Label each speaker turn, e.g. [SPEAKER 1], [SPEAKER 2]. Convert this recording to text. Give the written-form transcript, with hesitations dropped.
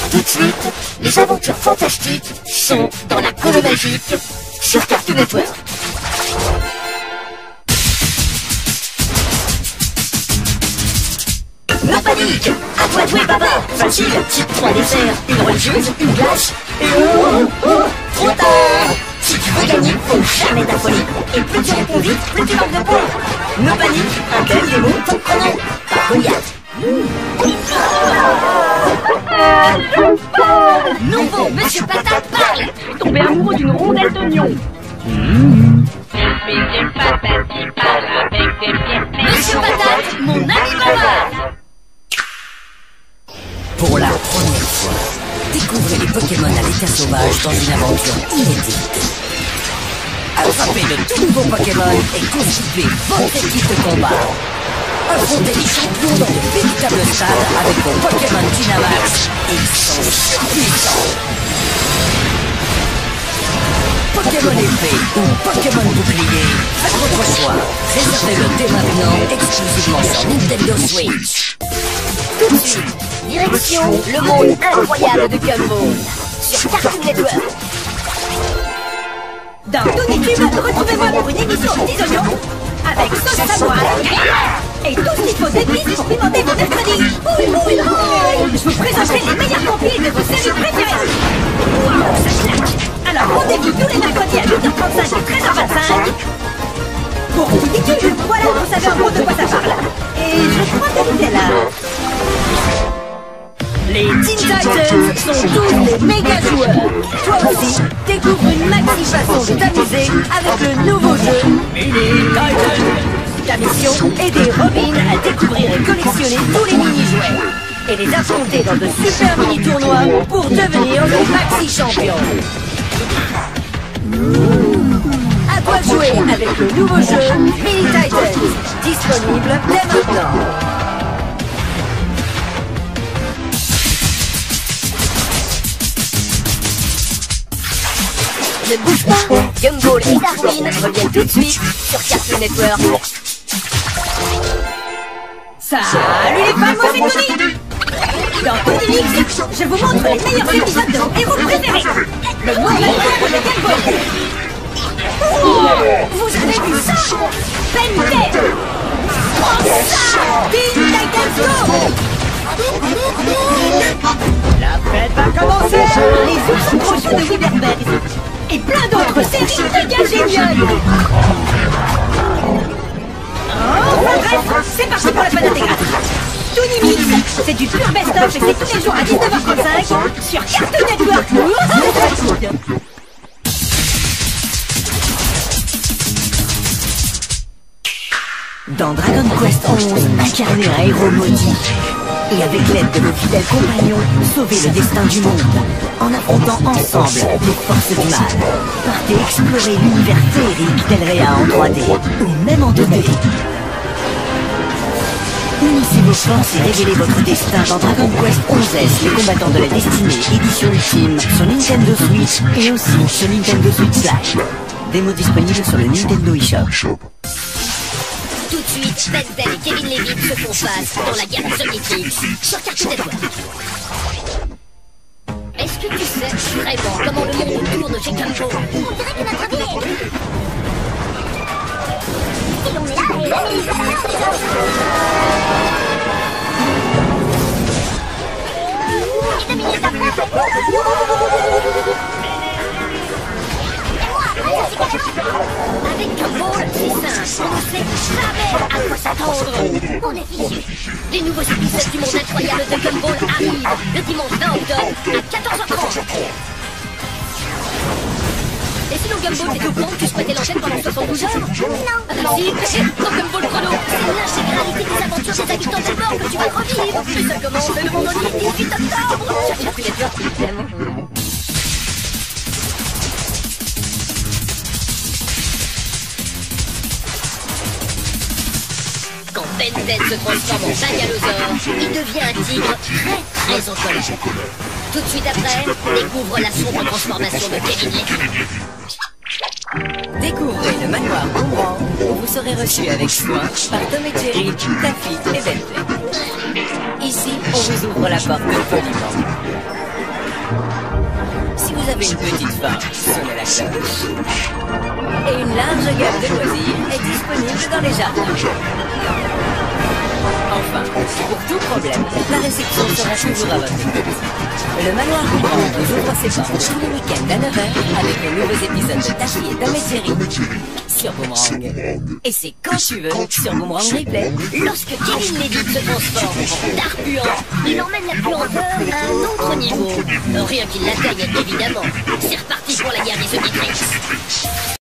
[SPEAKER 1] Tout de suite, les aventures fantastiques sont dans la Colo Magique sur Cartoon Network. La panique! À toi de jouer, papa! Facile, type 3 desserts, une religieuse, une glace, et trop tard! Si tu veux gagner, faut jamais t'affoler. Et plus tu réponds vite, plus tu manques de points. No panique, un tel démo, ton chrono. Par Goliath. Nouveau, Monsieur Patate parle!
[SPEAKER 2] Je suis tombé amoureux d'une rondelle d'oignon.
[SPEAKER 3] Monsieur Patate, il parle avec des pieds.
[SPEAKER 1] Monsieur Patate, mon ami papa!
[SPEAKER 4] Pour la première fois, découvrez les Pokémon à l'état sauvage dans une aventure inédite. Attrapez de tout nouveaux Pokémon et constituez votre équipe de combat. Affrontez les champions dans de véritables stades avec vos Pokémon Dynamax. Ils sont surpuissants. Pokémon épée ou Pokémon bouclier, faites votre choix. Réservez-le dès maintenant exclusivement sur Nintendo Switch.
[SPEAKER 1] Tout de suite, direction le monde incroyable de Gumball sur Cartoon Network.
[SPEAKER 2] Dans Toonitube, retrouvez-moi pour une émission aux petits oignons avec sauce à poil et tout ce qu'il faut d'épices pour pimenter vos mercredis. Oui, oui, oui. Je vous présenterai les meilleurs compiles de vos séries préférées. Wow, ça claque. Alors rendez-vous tous les mercredis à 8h35 et 13h25 pour Toonitube. Voilà, vous savez en gros de quoi ça parle. Et je crois que c'était là. Les Teen Titans sont tous des méga joueurs. Toi aussi, découvre une maxi façon de t'amuser avec le nouveau jeu Mini Titans. Ta mission, aider Robin à découvrir et collectionner tous les mini-jouets et les affronter dans de super mini-tournois pour devenir le maxi champion. À toi de jouer avec le nouveau jeu Mini Titans, disponible dès maintenant.
[SPEAKER 1] Ne bouge pas, Gumball et Darwin reviennent tout de suite sur Cartoon Network.
[SPEAKER 2] Salut les fans, moi c'est Tony. Dans Tony Mix, je vous montre les meilleurs épisodes de vos héros préférés. Le monde incroyable de Gumball. Oh, vous avez vu ça? Pente! Oh ça! Teen Titans Go! La fête va commencer! Les ours crochus de Witherberg et plein d'autres séries méga géniales! Oh, bref, c'est parti pour la fête intégrale! Toony Mix, c'est du pur best-of et c'est tous les jours à 19h35 sur Cartoon Network! Dans Dragon Quest 11, incarnez un héros maudit. Et avec l'aide de nos fidèles compagnons, sauvez le destin du monde, en affrontant ensemble les forces du mal. Partez explorer l'univers féerique d'Elrea en 3D, ou même en 2D. Unissez vos forces et révélez votre destin dans Dragon Quest 11S, les combattants de la destinée, édition ultime, sur Nintendo Switch et aussi sur Nintendo Switch Lite. Démo disponible sur le Nintendo eShop.
[SPEAKER 1] Tout de suite, Ben 10 et Kevin Levitt se font face dans la guerre soviétique sur Cartoon Network. Est-ce que tu sais vraiment comment le monde tourne chez Gumball? On dirait que notre vie est... Et on est là, et là, et 2 minutes après... Avec Gumball, c'est simple, on ne sait jamais à quoi s'attendre. On est fichu. Les nouveaux épisodes du monde incroyable de Gumball arrivent le dimanche 20 octobre à 14h30. Et sinon Gumball, t'es au courant que tu souhaitais l'enchaîne pendant 72 heures? Non. Si, dans Gumball Chrono, c'est l'intégralité des aventures des habitants de bord que tu vas revivre. Et ça commence le vendredi 18 octobre. Sur Cartoon Network, évidemment. Quand Ben 10 se transforme en Bagalosaure, il devient un tigre très en colère. Tout de suite après, découvre la sombre transformation de Kevin Levitt.
[SPEAKER 4] Découvrez le manoir Boomerang où vous serez reçu avec soin par Tom et Jerry, Taffy et Bentley. Ici, on vous ouvre la porte poliment. cloche. Et une large gamme de loisirs est disponible dans les jardins. Enfin, pour tout problème, la réception sera toujours à votre écoute. Le manoir Boomerang vous ouvre ses portes tous les week-ends à 9h avec les nouveaux épisodes de Taffy et Tom et Jerry sur Boomerang. Et c'est quand tu veux sur Boomerang Replay.
[SPEAKER 1] Lorsque Kevin Leduc se transforme en dard puant, il emmène la puanteur à un autre niveau. Rien qu'il l'atteigne, évidemment. C'est reparti pour la guerre des Omnitrix.